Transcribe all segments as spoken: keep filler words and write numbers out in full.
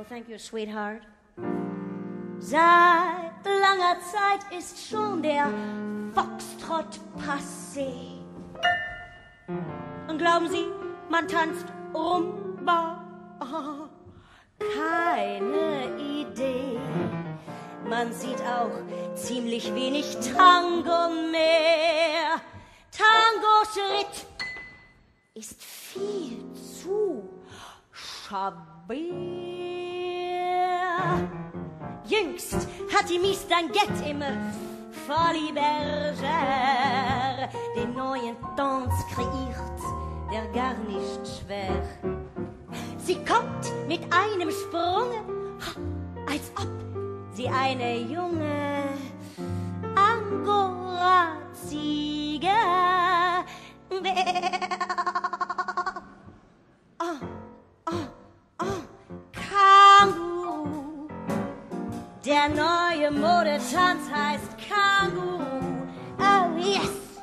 Oh, thank you, sweetheart. Seit langer Zeit ist schon der Foxtrott passé. Und glauben Sie, man tanzt Rumba? Oh, keine Idee. Man sieht auch ziemlich wenig Tango mehr. Tango-Schritt ist viel zu schwer. Jüngst hat die Miss Danguette im Folie Bergère den neuen Tanz kreiert, der gar nicht schwer. Sie kommt mit einem Sprunge, als ob sie eine junge Angora-Ziege wäre. Oh, oh, oh, Känguru. Der neue Modetanz heißt Känguru. Oh yes.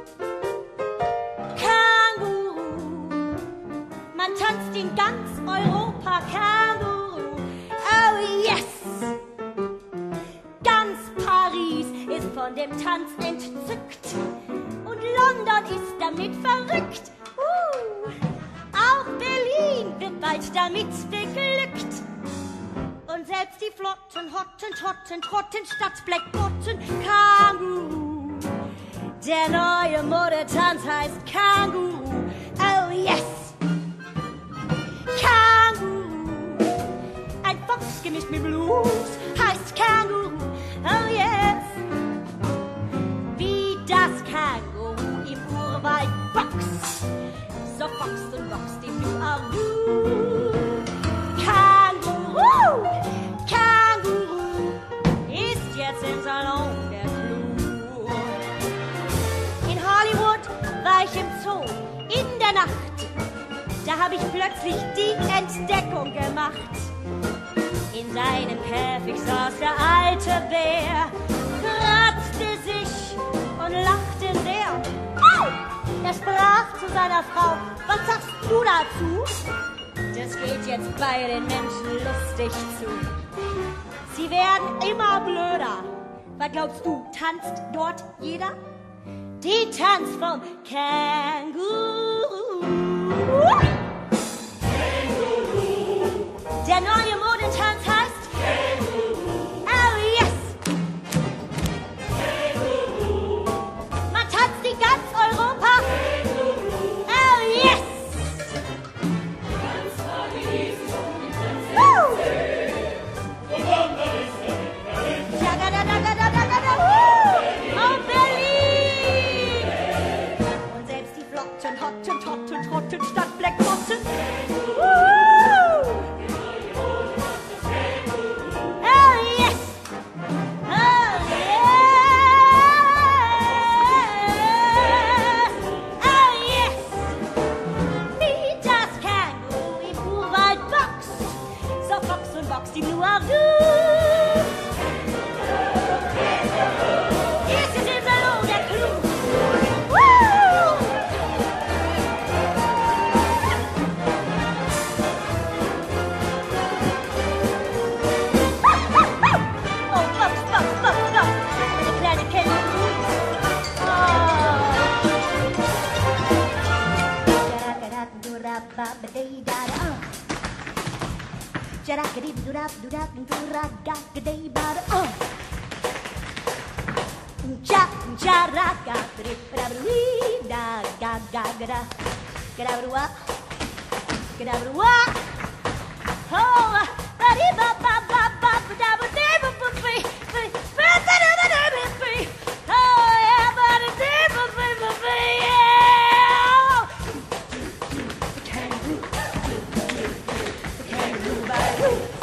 Känguru. Man tanzt in ganz Europa Känguru. Oh yes. Ganz Paris ist von dem Tanz entzückt und London ist damit verrückt. Uh, auch Berlin wird bald damit beglückt. Und selbst die flotten Hottentotten trotten statt Blackbotten Känguru. Der neue Modetanz heißt Känguru. Oh yes. Känguru. Ein Fox gemischt mit Blues heißt Känguru. Oh yes. Wie das Känguru im Urwald boxt, so boxt und boxt im Lu-Aru. Känguru, Känguru ist jetzt im Salon der Clou. In Hollywood war ich im Zoo in der Nacht. Da hab ich plötzlich die Entdeckung gemacht. In seinem Käfig saß der alte Bär, kratzte sich und lachte sehr. Oh! Er sprach zu seiner Frau, was sagst du dazu? Das geht jetzt bei den Menschen lustig zu. Sie werden immer blöder. Was glaubst du, tanzt dort jeder? Die Tanz vom Känguru. Känguru. Der neue Modetanz heißt Känguru. Oh yes. Känguru. Man tanzt in ganz Europa. Känguru. Oh yes. Ganz Paris und ganz Woo. Und London ist Paris. Ja, da, da, da, da, da, da, da, woo. Oh, Berlin. Und selbst die flotten Hotten, Totten, Trotten statt Blackbotten. Woo. Die Lu-Aru. Yes, es ist Salon der Clou. Woo! Oh, Box, Box, Box, Box. Die kleine Känguru. Oh. Jarakadee-doo-dap-doo-dap-doo-rag-ga-ga-day-bada, uh. Ja-jaraka-dee-da-da-dee-da-ga-ga-ga-da. Ga-da-ba-da-wa. Ga-da-ba-da-wa. Oh, ba-dee-ba-ba-ba-ba-ba-da-ba-dee-ba-ba-bee. Ba-da-da-da-da-da-bee. Oh, yeah, ba-da-dee-ba-ba-ba-bee, yeah. The kangaroo. The kangaroo.